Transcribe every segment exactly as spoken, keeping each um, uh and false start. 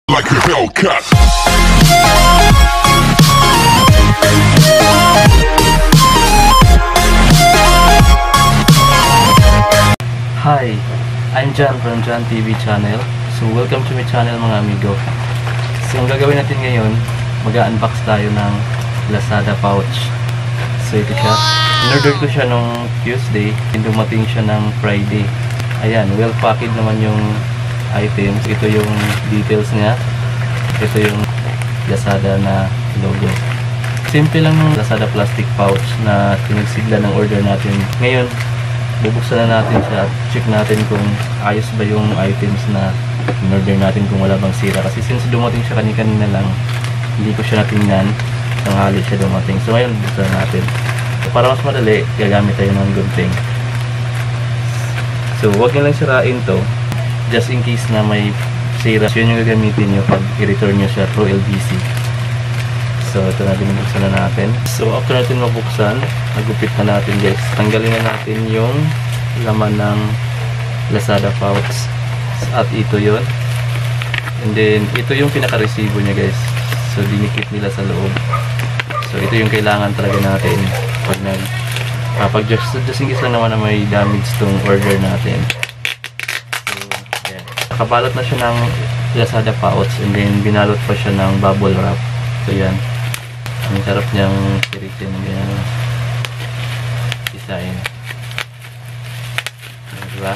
like a Hellcat. Hi, I'm John from John T V channel. So welcome to my channel mga amigo. So ang gagawin natin ngayon, mag-unbox tayo ng Lazada pouch. So ito siya. In-order ko siya nung Tuesday, dumating siya ng Friday. Ayan, well packaged naman yung items. Ito yung details niya. Ito yung Lazada na logo. Simple lang yung Lazada plastic pouch na tinagsigla ng order natin. Ngayon, bubuksan na natin siya at check natin kung ayos ba yung items na in-order natin, kung wala bang sira. Kasi since dumating siya kanina lang, hindi ko siya natingnan. Tanghali siya dumating. So ngayon, buksan natin. So, para mas madali, gagamit tayo ng gunting. So huwag nyo lang sirain to. Just in case na may sira, so yun yung gagamitin nyo pag i-return nyo siya through L B C. So ito na, binubuksan na natin. So after natin mabuksan, nagupit na natin guys. Tanggalin na natin yung laman ng Lazada pouch. At ito yun. And then ito yung pinaka-resibo nya guys. So dinikit nila sa loob. So ito yung kailangan talaga natin pag nag uh, pag just, just in case lang naman na may damage tong order natin. Nakabalot na siya ng Lazada pouch and then binalot pa siya ng bubble wrap. So yan, ang sarap niyang piritin ng ganyan design, diba?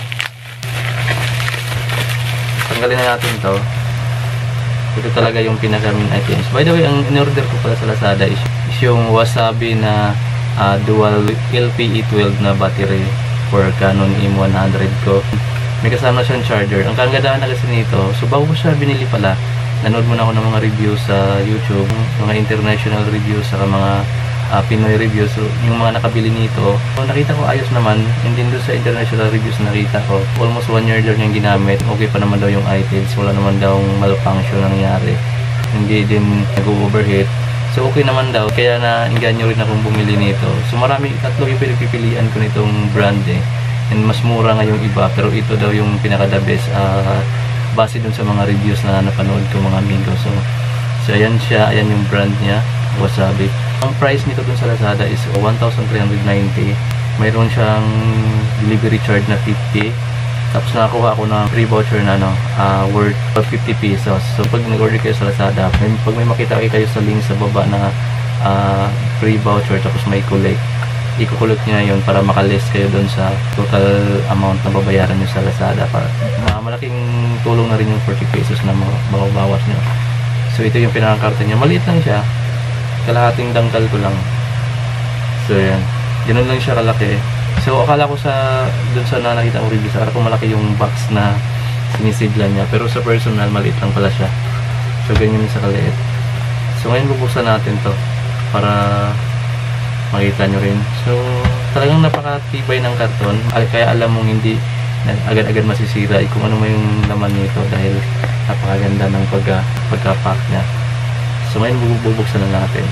Tanggalin na natin to. Ito talaga yung pinaka main items. By the way, ang in-order ko pala sa Lazada is, is yung Wasabi na uh, dual L P E twelve na battery for Canon M one hundred ko. May kasama siyang charger. Ang kagandahan na kasi nito, so bago ko siya binili pala, nanood muna ako ng mga reviews sa YouTube, mga international reviews, saka mga uh, Pinoy reviews. So yung mga nakabili nito, so, nakita ko ayos naman. And then doon sa international reviews nakita ko, almost one year lang yung ginamit. Okay pa naman daw yung items, wala naman daw malfunction nangyari. Hindi din nag-overheat. So okay naman daw, kaya na-inganyo rin akong bumili nito. So marami, tatlo yung pinagpipilian ko nitong brand eh. And mas mura nga yung iba, pero ito daw yung pinaka the best uh, base dun sa mga reviews na napanood ko mga amigo. So, so ayan siya, ayan yung brand niya, Wasabi. Ang price nito dun sa Lazada is one thousand three hundred ninety. Mayroon siyang delivery charge na fifty. Tapos nakakuha ako ng free voucher na ano, uh, worth fifty pesos. So pag nag-order kayo sa Lazada, may, pag may makita kayo sa link sa baba na uh, free voucher tapos may collect, ikukulot niya yun para makalist kayo doon sa total amount na babayaran nyo sa Lazada. Para uh, malaking tulong na rin yung forty pesos na mababawas nyo. So ito yung pinakakarta niya. Maliit lang siya, kalahating dangkal ko lang. So yan, ganun lang siya kalaki. So akala ko sa doon sa na nakita ko review, akala ko malaki yung box na sinisiglan niya, pero sa personal maliit lang pala siya. So ganyan sa kaliit. So ngayon bubuksan natin to para makita nyo rin. So talagang napakatibay ng karton, kaya alam mong hindi agad-agad masisira eh, kung ano may yung laman nito, dahil napakaganda ng pagka, pagka-pack nya. So ngayon bubuksan na natin.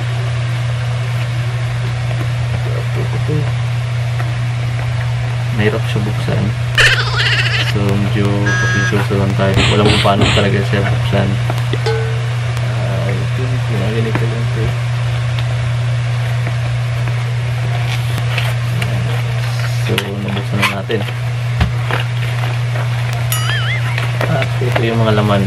Mahirap siya buksan, so medyo papinsyoso lang tayo. Walang kung paano talaga siya buksan. uh, ito ginaganit ko lang ito. So, nabuksan na natin. At ito yung mga laman.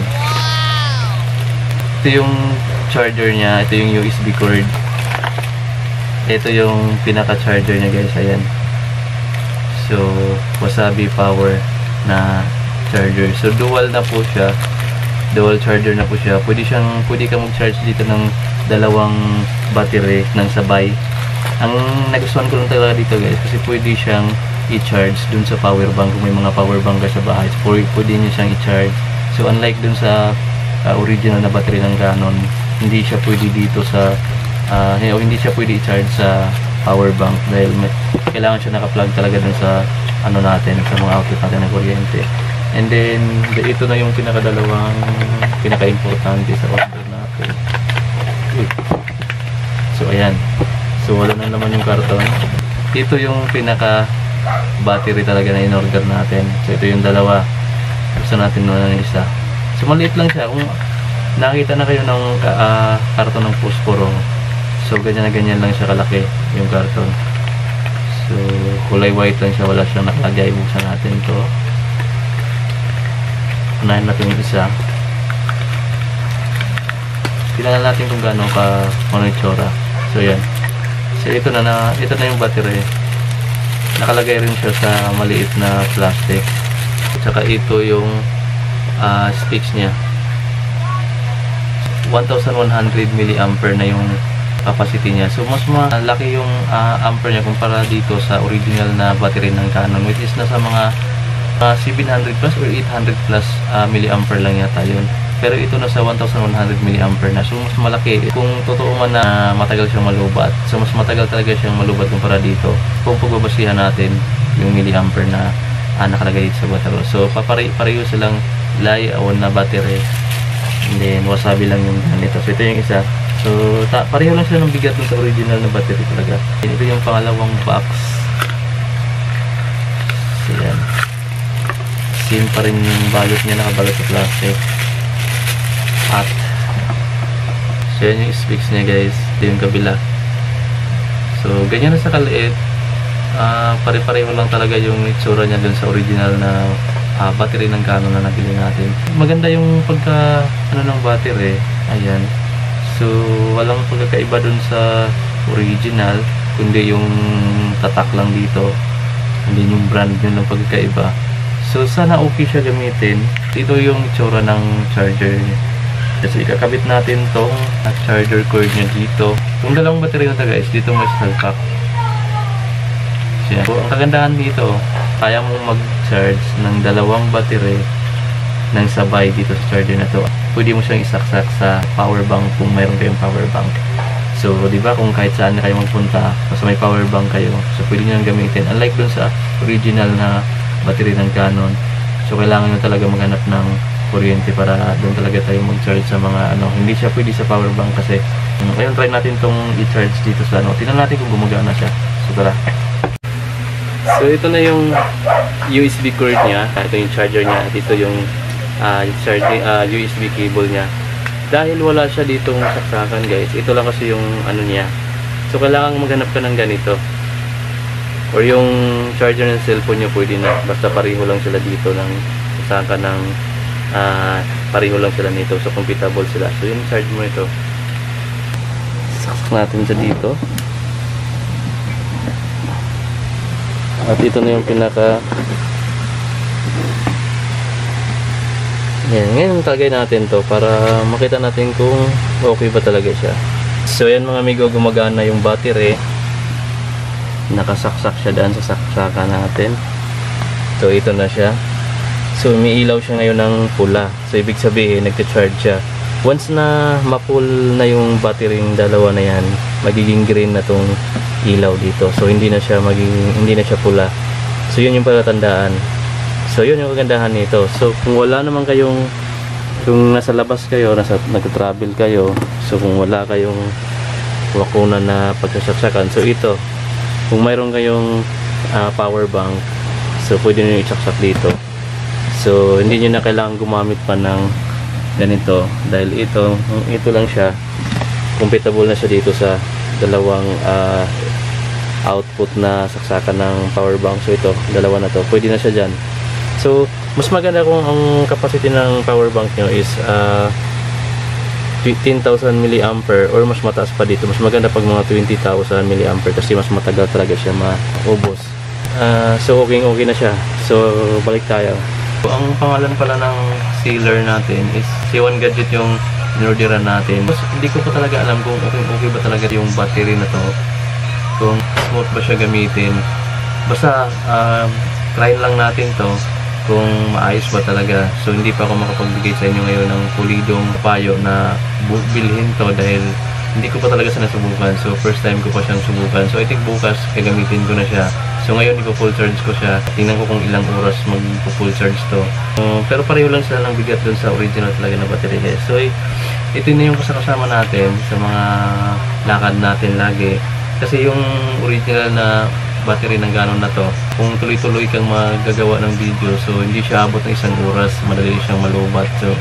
Ito yung charger niya. Ito yung U S B cord. Ito yung pinaka-charger niya guys. Ayan. So, Wasabi power na charger. So, dual na po siya. Dual charger na po siya. Pwede siyang, pwede ka mag-charge dito ng dalawang battery ng sabay. Ang nagustuhan ko lang talaga dito guys, kasi pwede siyang i-charge dun sa power bank. Kung may mga power bank ka sa bahay, so pwede nyo siyang i-charge. So unlike dun sa uh, original na battery ng Canon, hindi siya pwede dito sa uh, o hindi siya pwede i-charge sa power bank, dahil may, kailangan siya naka-plug talaga dun sa ano natin, sa mga outlet natin ng kuryente. And then ito na yung pinakadalawang pinaka-importante sa order natin. Uy. So ayan. So wala na naman yung karton. Ito yung pinaka battery talaga na in-order natin. So ito yung dalawa. Buksan natin muna ng isa. So maliit lang siya. Kung nakita na kayo ng uh, karton ng posporo. So ganyan na ganyan lang siya kalaki yung karton. So kulay white lang siya, wala siyang nakalagay. Buksan natin to. Unahin natin yung isa. Tingnan natin kung gaano ka ano yung tsura. So yan. So ito na, na ito na yung battery. Nakalagay rin siya sa maliit na plastic. Tsaka ito yung uh, sticks niya. one thousand one hundred milliampere na yung capacity niya. So mas malaki yung uh, ampere niya kumpara dito sa original na battery ng Canon, which is nasa mga uh, seven hundred plus or eight hundred plus uh, milliampere lang yata yun. Pero ito nasa one thousand one hundred milliampere na. So mas malaki. Kung totoo man na matagal siyang malubat, so mas matagal talaga siyang malubat kumpara dito kung pagbabasihan natin yung milliampere na uh, nakalagay dito sa battery. So papare-pareho silang li-ion na battery. And then wasabi lang yung ganito. So ito yung isa. So, ta pareho lang sila ng bigat dun sa original na battery talaga. And ito yung pangalawang box. So, yan. Same pa rin yung balot niya, nakabalot sa plastic. At, so yan yung specs niya guys. Ito yung kabila. So, ganyan na sa kaliit. Uh, pare-pareho lang talaga yung itsura niya dun sa original na uh, battery ng Canon na nabili natin. Maganda yung pagka, ano ng battery. Ayan. So, walang pagkakaiba dun sa original, kundi yung tatak lang dito. Hindi yung brand yun ang pagkakaiba. So, sana okay siya gamitin. Ito yung itsura ng charger niya. So, ikakabit natin tong charger cord niya dito. Kung dalawang battery na guys, dito may salpak. So, ang kagandahan dito, kaya mong mag-charge ng dalawang battery ng sabay dito sa charger na to. Pwede mo siyang isaksak sa power bank kung mayroon kayong power bank. So, di ba kung kahit saan na kayo magpunta, basta may power bank kayo, so pwede nyo gamitin. Unlike dun sa original na battery ng Canon, so kailangan nyo talaga maghanap ng kuryente para doon talaga tayo mag-charge sa mga ano. Hindi siya pwede sa power bank kasi. Ngayon, try natin tong i-charge dito sa ano. Tingnan natin kung gumagana siya. So, tara. So, ito na yung U S B cord niya. Ito yung charger niya. Ito yung Uh, charging, uh, U S B cable niya. Dahil wala siya ditong saksakan guys, ito lang kasi yung ano niya. So kailangan maghanap ka ng ganito, or yung charger ng cellphone nyo pwede na, basta pareho lang sila dito ng saksakan ng uh, pareho lang sila nito, so compatible sila. So yung charge mo ito, saksak natin siya dito, at ito na yung pinaka. Yan, ngayon tagay natin to para makita natin kung okay ba talaga siya. So yan mga amigo, gumagana yung battery. Nakasaksak siya daan sa saksakan natin. So ito na siya. So umiilaw siya ngayon ng pula. So ibig sabihin nagte-charge siya. Once na ma-full na yung battery ng dalawa na yan, magiging green na tong ilaw dito. So hindi na siya magiging, hindi na siya pula. So yun yung palatandaan. So yun yung kagandahan nito. So kung wala naman kayong, kung nasa labas kayo, nasa nagta-travel kayo, so kung wala kayong wakunan na pagsasaksakan, so ito, kung mayroon kayong uh, power bank, so pwede nyo isaksak dito. So hindi nyo na kailangan gumamit pa ng ganito, dahil ito, ito lang siya, compatible na siya dito sa dalawang uh, output na saksakan ng power bank. So ito, dalawa na to, pwede na siya dyan. So, mas maganda kung ang capacity ng power bank nyo is uh, fifteen thousand milliampere or mas mataas pa dito. Mas maganda pag mga twenty thousand milliampere kasi mas matagal talaga siya maubos. Uh, so, okay, okay na siya. So, balik tayo. So, ang pangalan pala ng sealer natin is C one Gadget yung inorderan natin. Mas, hindi ko pa talaga alam kung okay, okay ba talaga yung battery na to. Kung smooth ba siya gamitin. Basta, um, try lang natin to kung maayos ba talaga. So hindi pa ako makapagbigay sa inyo ngayon ng pulidong payo na bilhin to dahil hindi ko pa talaga siya nasubukan. So first time ko pa siyang subukan. So I think bukas gagamitin ko na siya. So ngayon ipo-full charge ko siya. Tingnan ko kung ilang oras mag-full charge to. Um, pero pareho lang sila ng bigat dun sa original talaga na battery guys. So ito na yung kasama natin sa mga lakad natin lagi. Kasi yung original na battery ng Canon na to, kung tuloy-tuloy kang magagawa ng video, so hindi siya abot ng isang oras, madali siyang malubat. So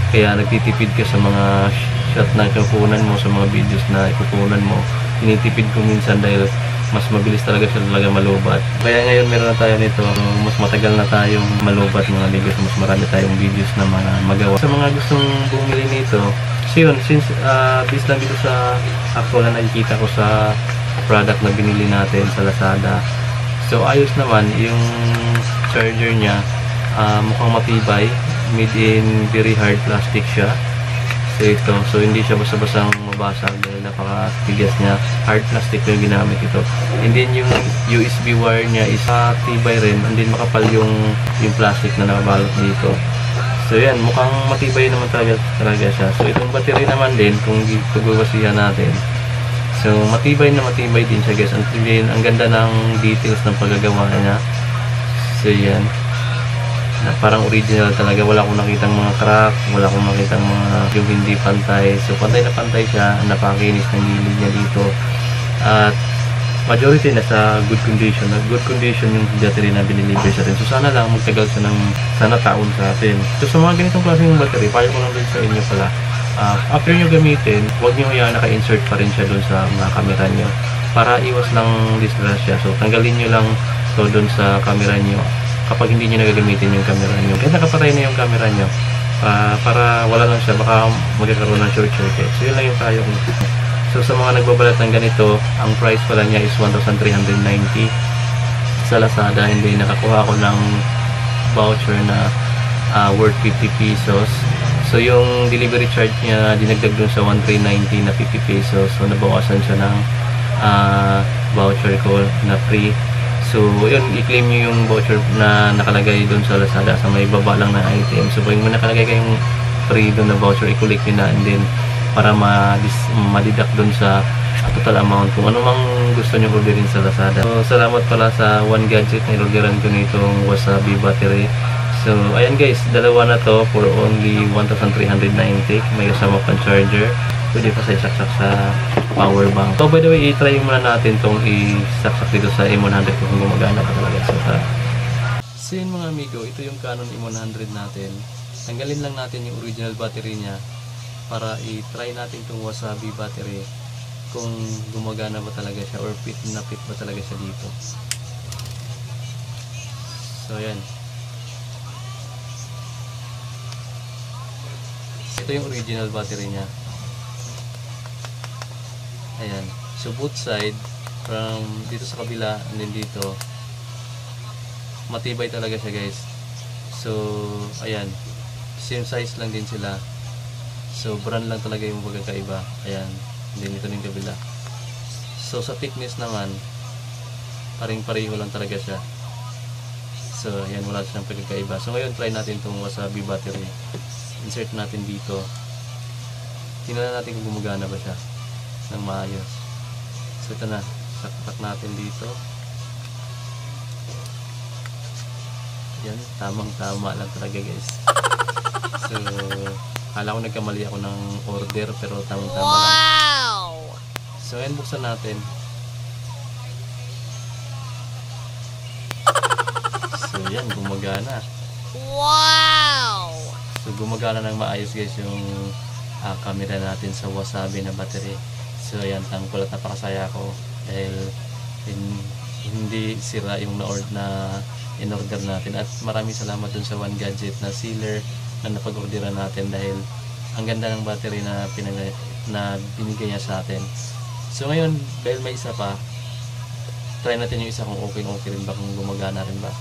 Kaya nagtitipid ka sa mga shot na kukunan mo, sa mga videos na ikukunan mo. Tinitipid ko minsan dahil mas mabilis talaga siya talaga malubat. Kaya ngayon meron na tayo nito, mas matagal na tayong malubat mga videos, mas marami tayong videos na mga magawa. Sa mga gustong bumili nito, so yun, since uh, based lang dito sa actual na nakikita ko sa product na binili natin sa Lazada. So ayos naman, yung charger niya uh, mukhang matibay, made in very hard plastic siya. So ito, so hindi siya basta-basang mabasag dahil napakatigas niya, hard plastic yung ginamit ito. And then yung U S B wire niya is matibay rin, and then makapal yung yung plastic na nakabalot dito. So yan, mukhang matibay naman talaga, talaga siya. So itong battery naman din, kung pagbabasihan natin, so matibay na matibay din siya guys. Ang, ang ganda ng details ng paggagawa niya. So yan, na parang original talaga, wala akong nakitang mga crack, wala akong makitang mga yung hindi pantay. So pantay na pantay siya, napakinis ng gilid niya dito, at majority na sa good condition, na good condition yung battery na binilibre sa atin. So sana lang magtagal siya ng sana taon sa atin. So sa mga ganitong klaseng battery, payo ko lang din sa inyo pala, uh, after nyo gamitin, huwag nyo kaya naka-insert pa rin siya dun sa mga camera nyo para iwas lang disgrasya. So tanggalin nyo lang to dun sa camera nyo kapag hindi nyo nagagamitin yung camera nyo. Kaya nakapatay na yung camera nyo, uh, para wala lang siya, baka magkakaroon ng short circuit. So yun lang yung tayo ko. So sa mga nagbabalat ng ganito, ang price pala niya is one thousand three hundred ninety sa Lazada. Hindi nakakuha ko ng voucher na uh, worth fifty pesos. So yung delivery charge niya dinagdag dun sa one thousand three hundred ninety na fifty pesos. So nabawasan siya ng uh, voucher ko na free. So, yun, i-claim nyo yung voucher na nakalagay doon sa Lazada sa may baba lang na item. So, pag may nakalagay kayong free doon na voucher, i-collect nyo na, and then para ma-deduct doon sa total amount kung ano mang gusto nyo orderin sa Lazada. So, salamat pala sa One Gadget na orderan ko nitong Wasabi battery. So, ayan guys, dalawa na to for only one thousand three hundred ninety. May kasama pang charger. Pwede pa sa isaksak sa power bank. So by the way, i-try muna natin itong isaksak dito sa M one hundred kung gumagana pa talaga. So, tara. So yun mga amigo, ito yung Canon M one hundred natin. Tanggalin lang natin yung original battery niya para i-try natin itong Wasabi battery kung gumagana ba talaga siya or fit na fit ba talaga siya dito. So yan. Ito yung original battery niya. Ayan. So both side, from dito sa kabila and then dito, matibay talaga siya guys. So ayan, same size lang din sila. So brand lang talaga yung pagkakaiba. Ayan, and then ito yung kabila. So sa thickness naman, paring-pareho lang talaga siya. So ayan, wala siyang pagkakaiba. So ngayon try natin itong Wasabi battery. Insert natin dito. Tingnan natin kung gumagana ba siya ng maayos. So ito na, saksak natin dito. Yan, tamang tama lang talaga guys. So kala ko nagkamali ako ng order, pero tamang tama lang. Wow! So ayan, buksan natin. So yan, gumagana. Wow! So gumagana ng maayos guys yung uh, camera natin sa Wasabi na battery. So ayan, thankful at napakasaya ko dahil in, hindi sira yung na-order na in-order natin, at maraming salamat dun sa One Gadget na seller na napag-orderan natin dahil ang ganda ng battery na, pinag na binigay niya sa atin. So ngayon, dahil may isa pa, try natin yung isa kung okay okay rin ba, kung gumagana rin ba.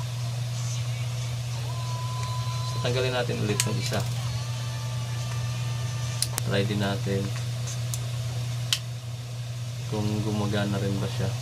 So tanggalin natin ulit yung isa, try din natin kung gumagana rin ba siya.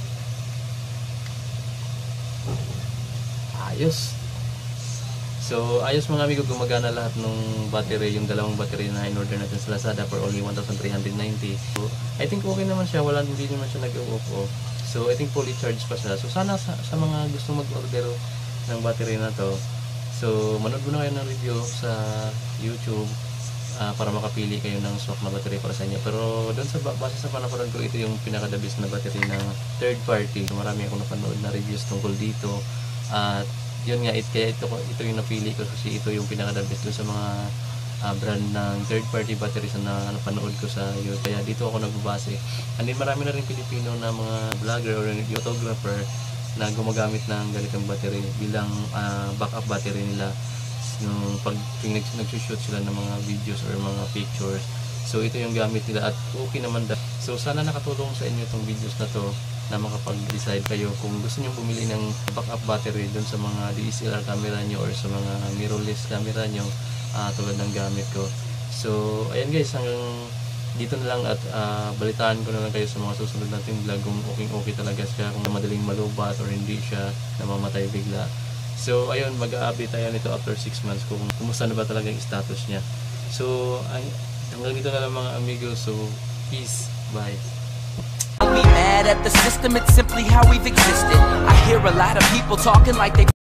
Ayos. So ayos mga amigo, gumagana lahat ng battery, yung dalawang battery na in-order natin sa Lazada for only one thousand three hundred ninety. So I think okay naman siya, wala, hindi naman siya nag-off off. So I think fully charged pa siya. So sana sa, sa mga gusto mag-order ng battery na to, so manood muna kayo ng review sa YouTube uh, para makapili kayo ng swak na battery para sa inyo. Pero doon sa base sa panaparan ko, ito yung pinaka-the best na battery ng third party. So, marami akong napanood na reviews tungkol dito. At uh, yun nga, it, kaya ito, ito yung napili ko kasi ito yung pinaka-the best doon sa mga uh, brand ng third party batteries na napanood ko sa YouTube. Kaya dito ako nagbabase. And then marami na rin Pilipino na mga vlogger or photographer na gumagamit ng ganitong battery bilang uh, backup battery nila nung pag nag-shoot sila ng mga videos or mga pictures. So ito yung gamit nila at okay naman da. So sana nakatulong sa inyo itong videos na to na makapag-decide kayo kung gusto niyo bumili ng backup battery doon sa mga D S L R camera nyo or sa mga mirrorless camera nyo uh, tulad ng gamit ko. So ayan guys, hanggang dito na lang at uh, balitaan ko na lang kayo sa mga susunod nating vlog kung okay okay talaga siya, kung madaling malubat or hindi siya namamatay bigla. So ayun, mag-a-update tayo nito after six months kung kumusta na ba talaga yung status niya. So ay, hanggang dito na lang mga amigo. So peace, bye. We mad at the system, it's simply how we've existed. I hear a lot of people talking like they